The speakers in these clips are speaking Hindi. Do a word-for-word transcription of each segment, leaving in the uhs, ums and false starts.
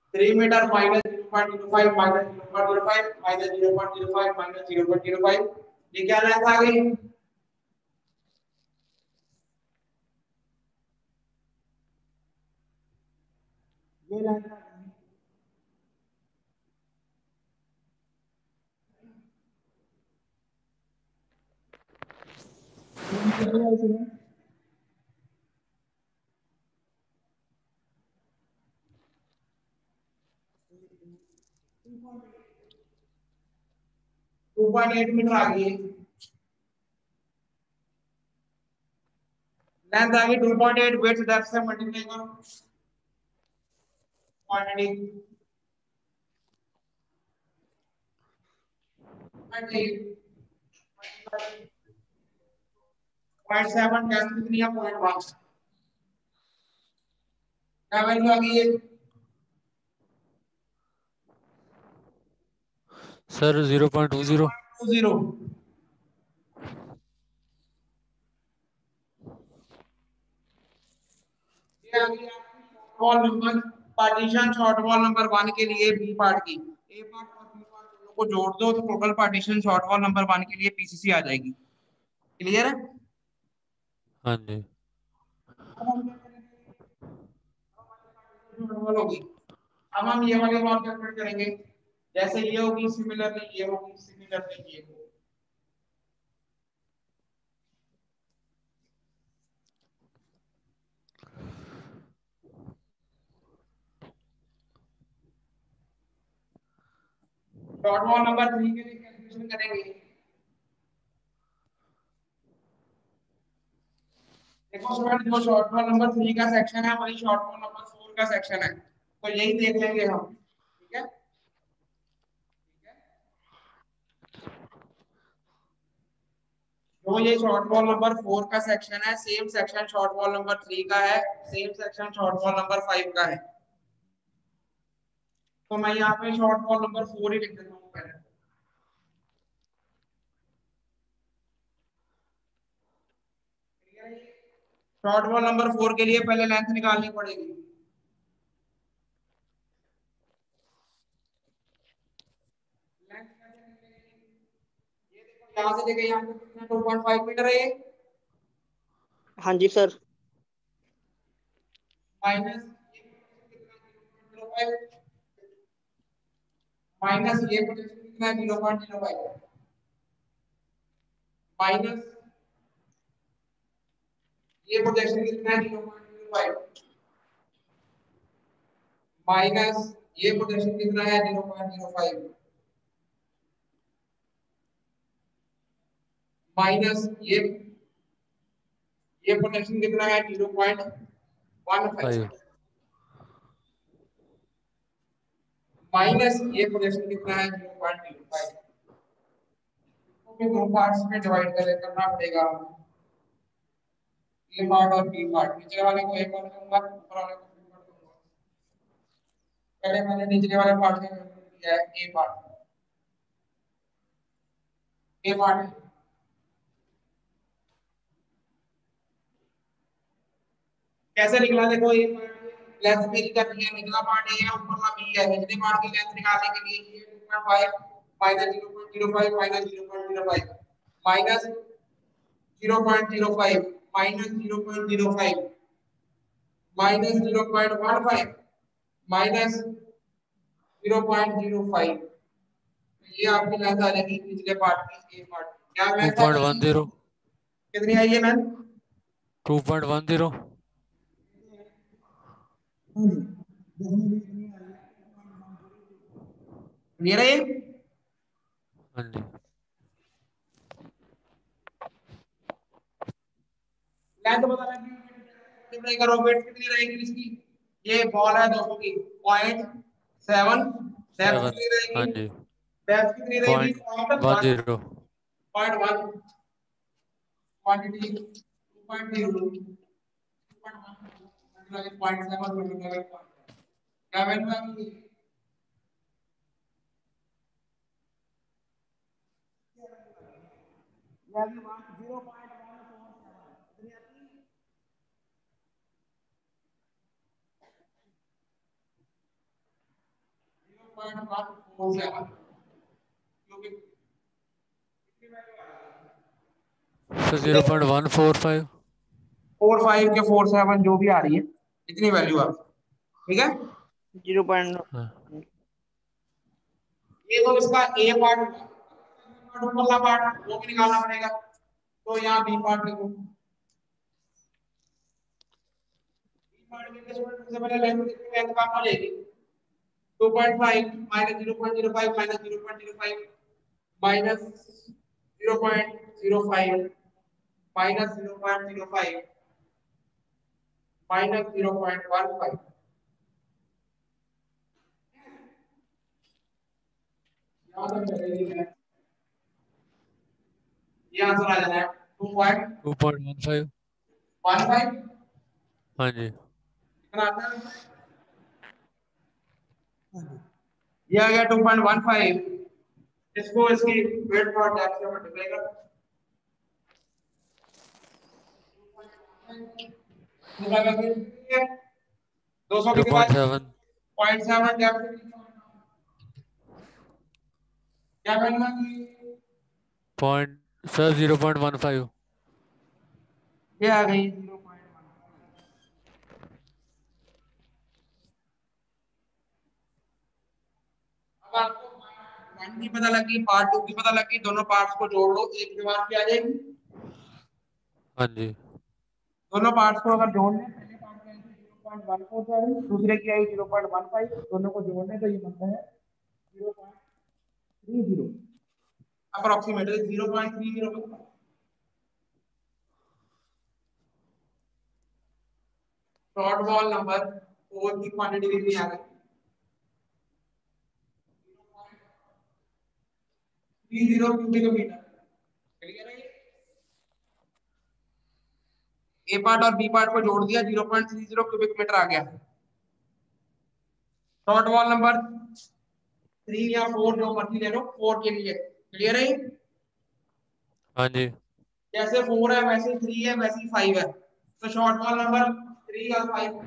three meter minus zero point zero five minus zero point zero five minus zero point zero five minus zero point zero five, ये क्या लेंथ आ गई? ये लेंथ आ गई कितनी आई थी? टू पॉइंट एट मीटर आ गई, लेंथ आ गई two point eight, width depth से मल्टीप्लाई करो क्वांटिटी पॉइंट सेवन, डेप्थ कितनी है? पॉइंट वन, क्या वैल्यू आ गई है sir? Zero point two zero. Two zero. ये आ गई आपकी wall number partition short wall number one के लिए बी पार्ट की। ए पार्ट और बी पार्ट दोनों को जोड़ दो तो total partition short wall number one के लिए पीसीसी आ जाएगी। क्लियर है? हाँ जी। अब हम क्या करेंगे, शॉर्ट वॉल होगी, अब हम ये वाली वॉल कैलकुलेट करेंगे, जैसे ये होगी सिमिलरली ये होगी, सिमिलरली ये होगी। शॉर्ट वॉल नंबर थ्री के लिए कैलकुलेशन करेंगे। देखो स्टूडेंट, जो शॉर्ट वॉल नंबर थ्री का सेक्शन है वही शॉर्ट वॉल नंबर फोर का सेक्शन है, तो यही देख लेंगे हम। ठीक है, जो ये शॉर्ट वॉल नंबर फोर का सेक्शन है same section short wall number three का है, same section short wall number five का है, तो मैं यहाँ पे शॉर्ट वॉल नंबर फोर ही लिख देता हूँ पहले। शॉर्ट वॉल नंबर फोर के लिए पहले लेंथ निकालनी पड़ेगी। लेंथ कैसे निकलेगी? ये देखो यहाँ से लेके यहाँ तक कितना टू पॉइंट फाइव मीटर है, हाँ जी सर। माइनस माइनस ये पोटेंशियल कितना है? Zero point zero five, minus ये पोटेंशियल कितना है? Zero point zero five, minus ये पोटेंशियल कितना है? Zero point zero five, minus ये ये पोटेंशियल कितना है? Zero point one five, five. Minus ये पोटेंशियल कितना है? Zero point zero five. इसको दो पार्ट्स में डिवाइड कर करना पड़ेगा, ए पार्ट और बी पार्ट। नीचे वाले को ए पार्ट दूंगा, ऊपर वाले को बी पार्ट दूंगा। पहले मैंने नीचे वाले पार्ट का किया है ए पार्ट, ए पार्ट कैसे निकला? देखो ये लेंथ मेरी करनी है, निकला पार्ट ए है, ऊपर वाला बी है। निचले पार्ट की लेंथ निकालने के लिए ये two point five minus zero point zero five minus zero point zero five minus zero point zero five minus zero point zero five minus zero point one five minus zero point zero five. ये आपकी लेंथ आ जाएगी निचले पार्ट की, ए पार्ट की। क्या टू लेंथ आ पॉइंट गई? वन जीरो कितनी आई है length? Two point one zero. Clear है? हाँ जी। लेंथ पता लगी, मल्टीप्लाई करो, वेट कितनी रहेगी इसकी? ये बॉल है दोस्तों की पॉइंट सेवन, डेप्थ सेवन। कितनी हाँ रहेगी? जी। डेप्थ कितनी रहेगी? Point point one one, zero. Point one, quantity two point zero, point seven, क्या वैल्यू आएगी? Zero point one four seven. Point one four seven क्योंकि sir zero point one four five. Four five के फोर सेवन जो भी आ रही है इतनी वैल्यू आ, ठीक है। जीरो पॉइंट ये तो इसका ए पार्ट ऊपरला पार्ट वो भी निकालना पड़ेगा, तो यहाँ बी पार्ट लिखो। बी पार्ट के सबसे पहले लेंथ लेंथ काम हो जाएगी two point five minus zero point zero five minus zero point zero five minus zero point zero five minus zero point zero five minus zero point one five. ये आंसर आ जाना है two point two point one five. One five. हाँ जी। कितना आता है? ये आ गया टू पॉइंट वन फाइव। इसको इसकी वेट और डेप्थ से मल्टीप्लाई कर दो सौ टू कितनी पॉइंट बात सेवन। पॉइंट सेवन डेप्थ क्या करना है? Point sir zero point one five. ये आ गई जीरो पॉइंट वन। अब आपको पार्ट वन की पता लगी, पार्ट टू की पता लगी, दोनों पार्ट्स को जोड़ लो, एक दीवार पे आ जाएगी। हाँ जी। दोनों पार्ट्स को अगर जोड़ लें, पहले पार्ट की आई थी zero point one four seven, दूसरे की आई जीरो पॉइंट वन फाइव, दोनों को जोड़ लें तो ये बनता है zero point three zero, approximately zero point three zero बनता है। शॉर्ट वॉल नंबर फोर की क्वांटिटी कितनी आ गई? Three zero cubic metre. Clear है? ए पार्ट और बी पार्ट को जोड़ दिया, zero point three zero cubic metre आ गया। शॉर्ट वॉल नंबर थ्री या फोर जो मर्जी ले लो, फोर के लिए। क्लियर है? हाँ जी। जैसे फोर है वैसे थ्री है वैसे फाइव है, तो शॉर्ट वॉल नंबर थ्री और फाइव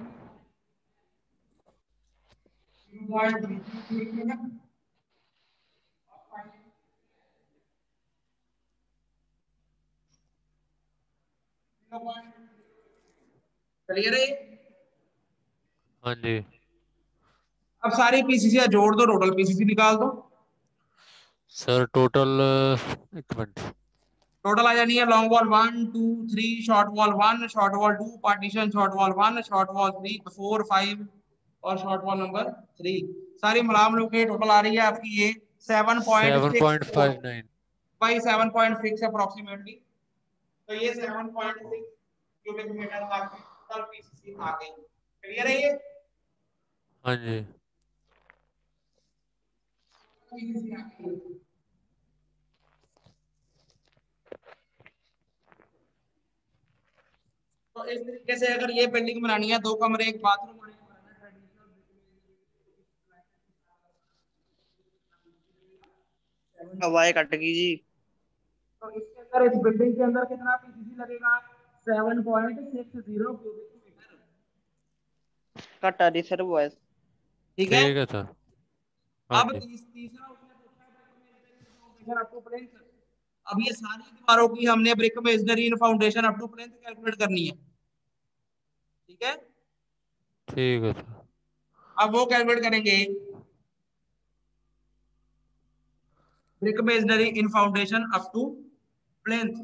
क्लियर है? हाँ जी। अब सारी पीसीसी जोड़ दो, टोटल पीसीसी निकाल दो। सर टोटल एक मिनट। टोटल आ जानी है long wall one two three, short wall one, short wall two, partition short wall one, short wall three, four, five और शॉर्ट वॉल नंबर थ्री। सारी मिलाम लोग के टोटल आ रही है आपकी ये seven point seven six point four five nine. By seven point six approximately. तो ये seven point six cubic metre आपकी टोटल पीसीसी आ गई। क्लियर है ये? हाँ जी। पीसीसी आ गई। तो इस तरीके से अगर ये बिल्डिंग बनानी है, दो कमरे एक बाथरूम और एक हवाएं कट गई जी। तो इसके अंदर इस बिल्डिंग के अंदर कितना पीसीसी लगेगा? Seven point six zero cubic metre. Cut आ रही सर वॉइस। ठीक है? ठीक है सर। हाँ अब जी। तीस, तीसरा उसने पूछा है अप टू प्लेंथ। अब ये सारी दीवारों की हमने brick masonry in foundation up to plinth calculate करनी है। ठीक है? ठीक है सर। अब वो कैलकुलेट करेंगे brick masonry in foundation up to plinth.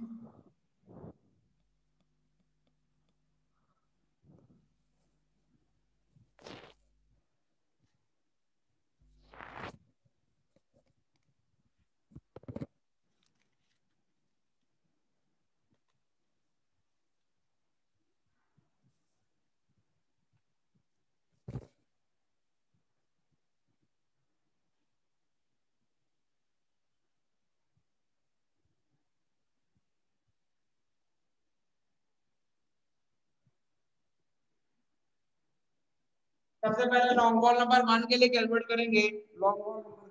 सबसे पहले लॉन्ग वॉल नंबर वन के लिए कैलकुलेट करेंगे। Long wall